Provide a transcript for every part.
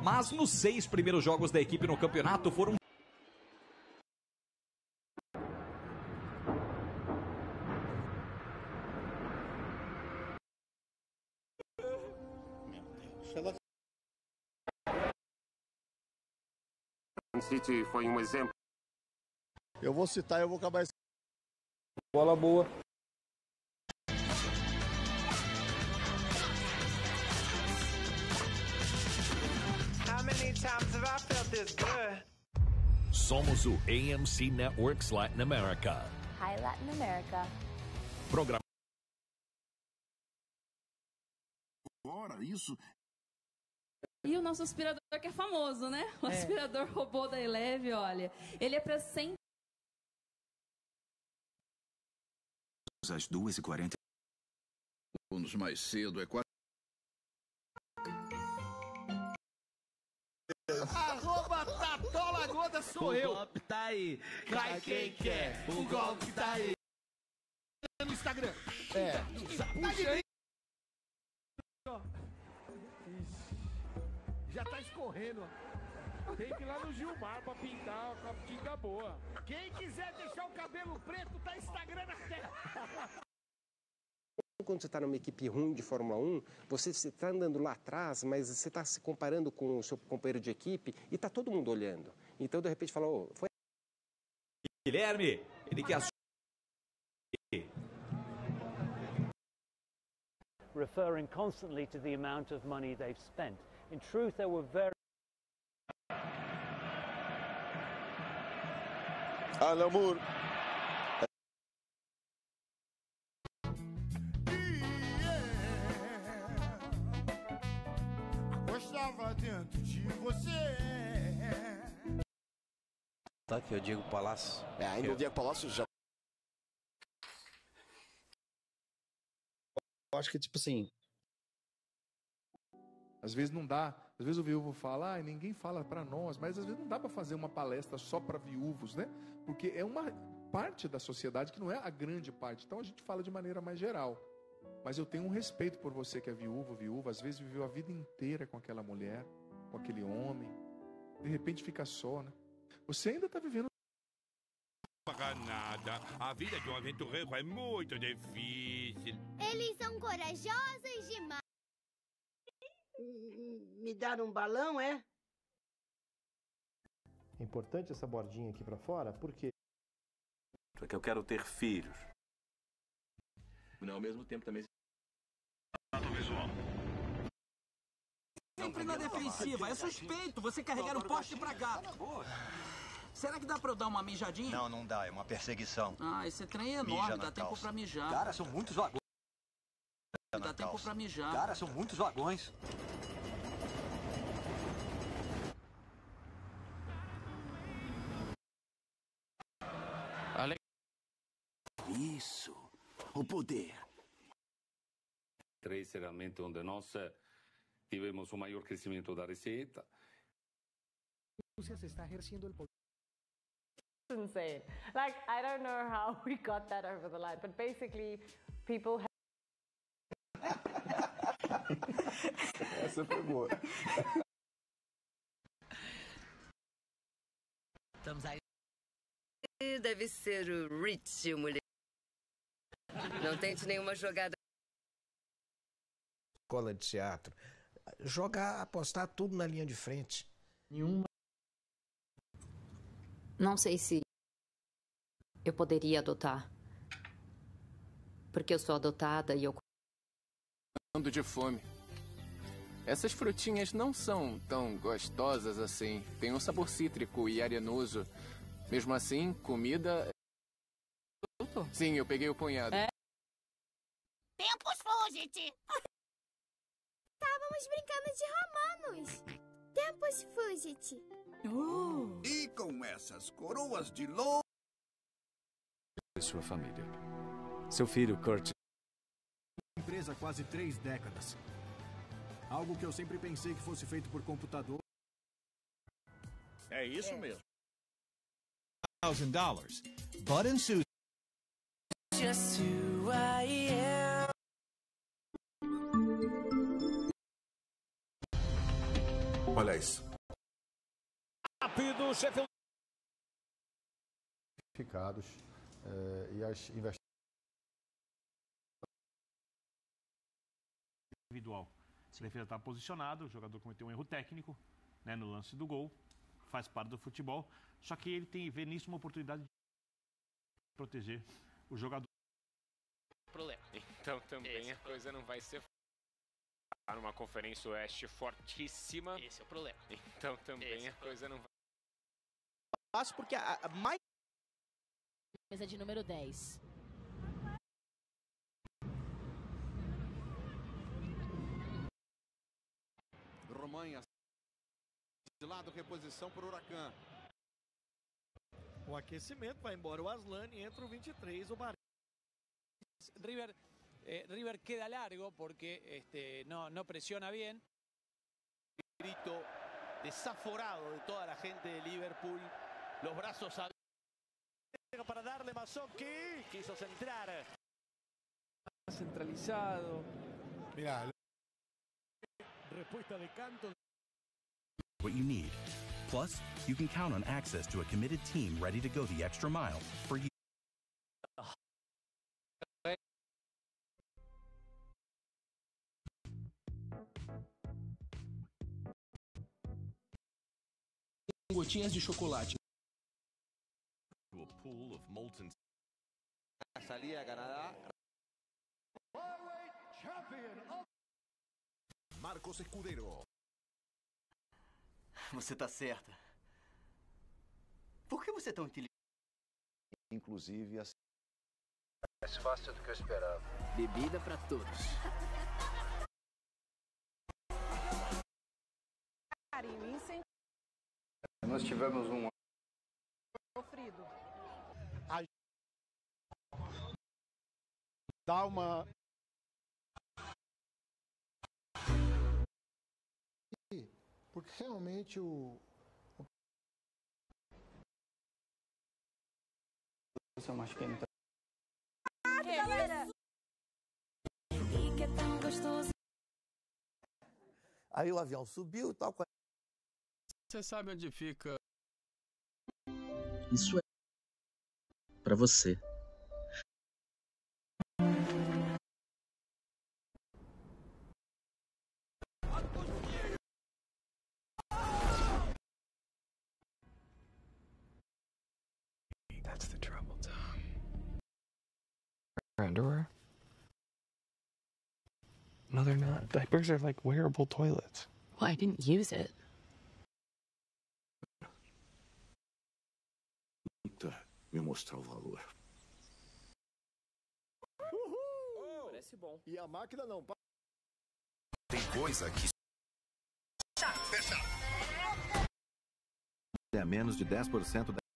mas nos 6 primeiros jogos da equipe no campeonato foram City foi um exemplo. Eu vou citar e eu vou acabar esse... Bola boa. How many times have I felt this good? Somos o AMC Networks Latin America. Hi, Latin America. Programa. Ora, isso... E o nosso aspirador que é famoso, né? O aspirador robô da Eleve, olha. Ele é para 100... Às 2h40. Mais cedo é quase... Arroba Tatola Goda sou eu. O golpe tá aí. Cai quem quer. O golpe tá aí. No Instagram. Puxa aí. Já tá escorrendo. Tem que ir lá no Gilmar pra pintar com a tinta boa. Quem quiser deixar o cabelo preto, tá Instagram na tela. Quando você está numa equipe ruim de Fórmula 1, você está andando lá atrás, mas você está se comparando com o seu companheiro de equipe e está todo mundo olhando. Então, de repente, fala, oh, foi... Guilherme, ele que assume. Referring constantly to the amount of money they've spent. In truth, there were very... Alan Moore. Gostava dentro de você. Tá aqui, o Diego Palácio. Ainda o Diego Palácio já... Eu acho que, tipo assim... Às vezes não dá. Às vezes o viúvo fala, ninguém fala para nós, mas às vezes não dá para fazer uma palestra só para viúvos, né? Porque é uma parte da sociedade que não é a grande parte. Então a gente fala de maneira mais geral. Mas eu tenho um respeito por você que é viúvo, viúva. Às vezes viveu a vida inteira com aquela mulher, com aquele homem. De repente fica só, né? Você ainda está vivendo... Nada. A vida de um aventureiro é muito difícil. Eles são corajosos demais. Me dar um balão, é? É importante essa bordinha aqui pra fora, porque... Porque eu quero ter filhos. Não, ao mesmo tempo também... Sempre na defensiva, é suspeito você carregar um poste pra cá. Será que dá pra eu dar uma mijadinha? Não, não dá, é uma perseguição. Ah, esse trem é enorme, dá tempo pra mijar. Cara, são muitos vagões. Dá tempo pra mijar. Cara, são muitos vagões. Isso, o poder. Seramente onde nós tivemos o maior crescimento da receita. Se está ejerciendo el poder. Insane. Like, I don't know how we got that over the line, but basically, people have... Essa foi boa. Estamos aí. Deve ser o Rich, mulher. Não tente nenhuma jogada. Escola de teatro. Jogar, apostar tudo na linha de frente. Nenhuma. Não sei se eu poderia adotar. Porque eu sou adotada e eu... De fome. Essas frutinhas não são tão gostosas assim. Tem um sabor cítrico e arenoso. Mesmo assim, comida... Sim, eu peguei o punhado. Tempos Fugit! Estávamos brincando de romanos. Tempos Fugit. E com essas coroas de louro... Sua família. Seu filho, Kurt. Empresa há quase 3 décadas. Algo que eu sempre pensei que fosse feito por computador. É isso mesmo. $1,000. Bud and Susan. Just who I am. Olha isso. Rápido, Sheffield. E as investigações individual. A defesa está posicionado, o jogador cometeu um erro técnico, né, no lance do gol, faz parte do futebol, só que ele vê nisso uma oportunidade de proteger o jogador. Problema. Então também a coisa não vai ser numa conferência oeste fortíssima. Esse é o problema. Então também a coisa não vai. Fácil porque a mais mesa de número 10. Romanha de lado, reposição para o Huracan. O aquecimento vai embora o Aslani, entra o 23, o Bahrein. River queda largo porque no presiona bien. Grito desaforado de toda la gente de Liverpool. Los brazos abiertos para darle Mazzocchi. Quiso centrar. Centralizado. Mirá. Respuesta de Canto. What you need. Plus, you can count on access to a committed team ready to go the extra mile for you. Gotinhas de chocolate. A pool of molten. Salida de Canadá. Marcos Escudero. Você tá certa. Por que você é tão inteligente? Inclusive, assim. Mais fácil do que eu esperava. Bebida para todos. Nós tivemos um sofrido. dá uma porque realmente eu machuquei muito. Galera! E que é tão gostoso. Aí o avião subiu e tal. Você sabe onde fica? Isso é pra você. That's the trouble, Tom. Underwear? No, they're not. Diapers are like wearable toilets. Well, I didn't use it. Me mostrar o valor. Uhul! Parece bom. E a máquina não. Tem coisa que fecha. É a menos de 10% da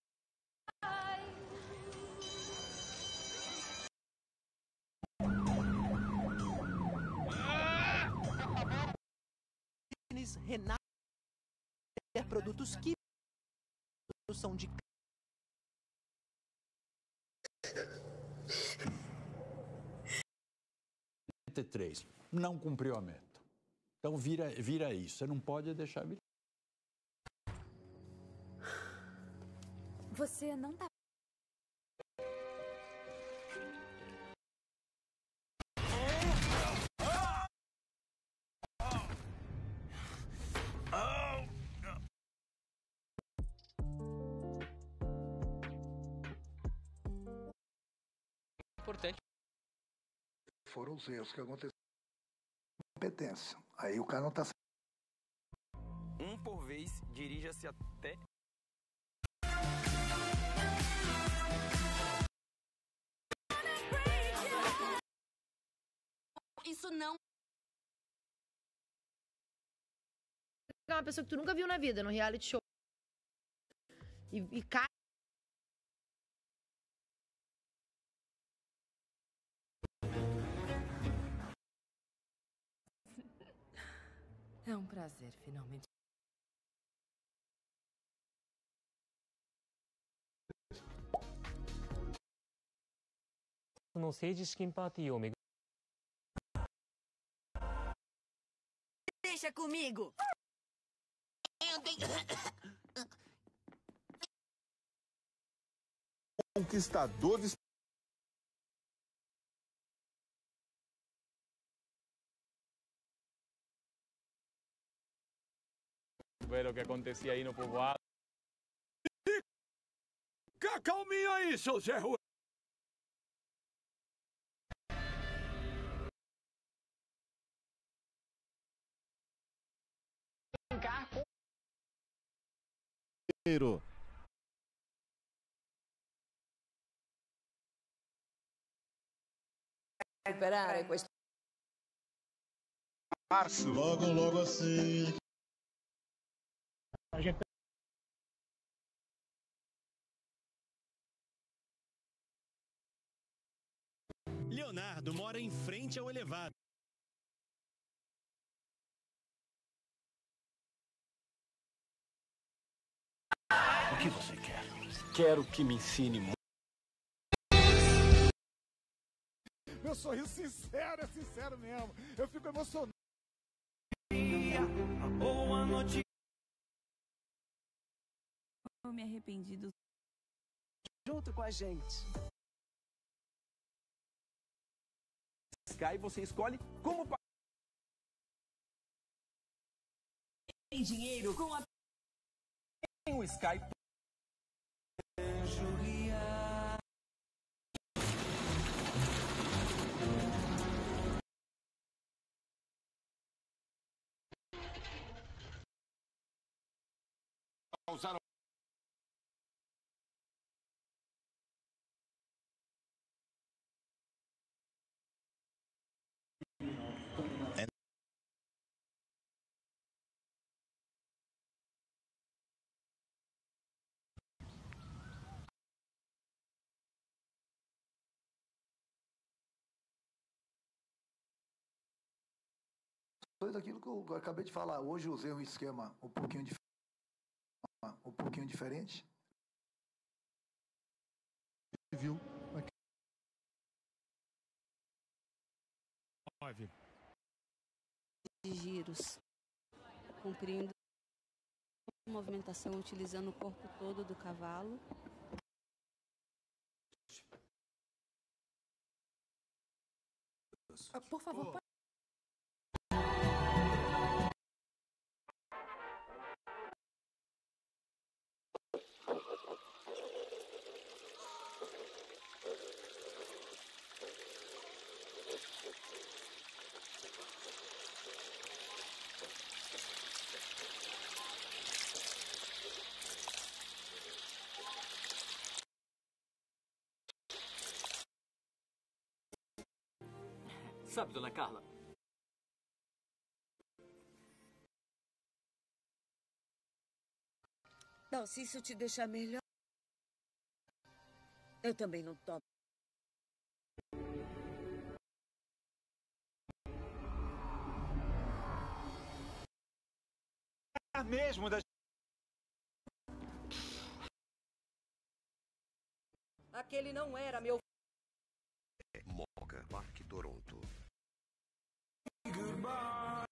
Renata produtos químicos são de 3 não cumpriu a meta. Então vira isso. Você não pode deixar virar. Você não tá. Importante. Foram os erros que aconteceram. Competência. Aí o cara não tá. Um por vez, dirija-se até. Isso não. É uma pessoa que tu nunca viu na vida, no reality show. E cai. É um prazer, finalmente. Deixa comigo! alguém... Conquistador de... Ver o que acontecia aí no povoado. Calminha aí, seu Zé Ruela. Recuperare questo. Março. Logo assim. A gente... Leonardo mora em frente ao elevado. O que você quer? Quero que me ensine muito. Meu sorriso sincero, é sincero mesmo. Eu fico emocionado. Boa noite. Eu me arrependi do... Junto com a gente. Sky, você escolhe como... Tem dinheiro com a... Tem o Sky. Usaram... Daquilo que eu acabei de falar. Hoje eu usei um esquema um pouquinho diferente. Viu? De giros, cumprindo a movimentação, utilizando o corpo todo do cavalo. Por favor, Sabe, dona Carla? Não, se isso te deixar melhor... Eu também não tomo. Mesmo da... Aquele não era meu... Moca, Parque Toronto. Goodbye.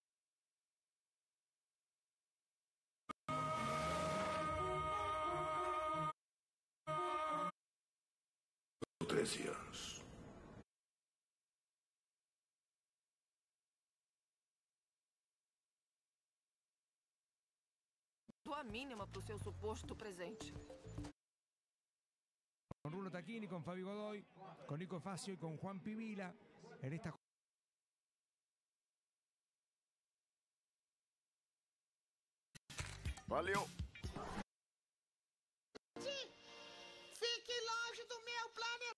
13 anos. a mínima para o seu suposto presente. Con Rulo Tacchini, con Fabio Godoy, con Nico Facio y con Juan Pivila en esta... Valeu! Fique longe do meu planeta!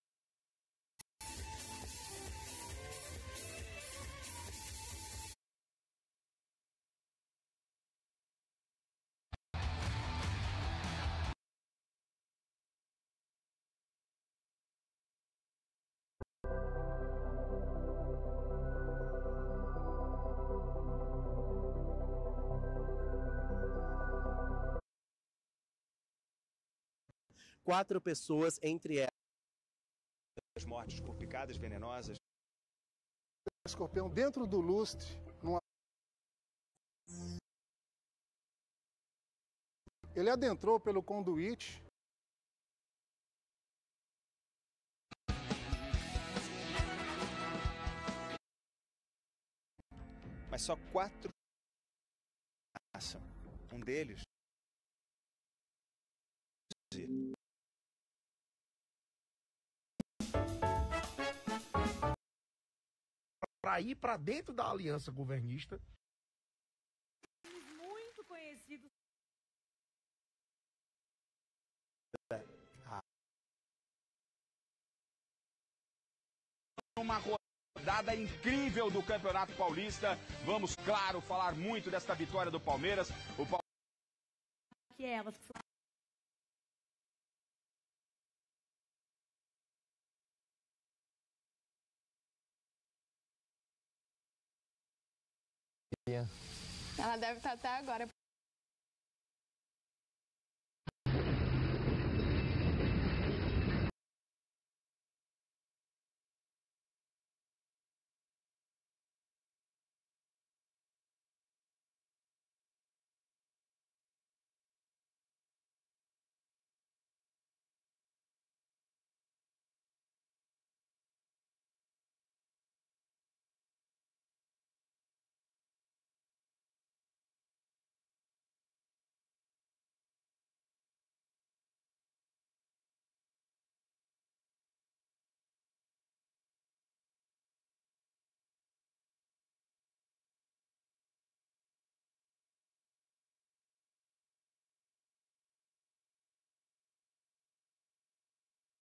Quatro pessoas, entre elas mortes por picadas venenosas. Escorpião dentro do lustre, numa Ele adentrou pelo conduíte. Mas só 4 passam. Um deles para ir para dentro da aliança governista. Muito conhecidos. Uma rodada incrível do Campeonato Paulista. Vamos, claro, falar muito desta vitória do Palmeiras. Que elas Ela deve estar até agora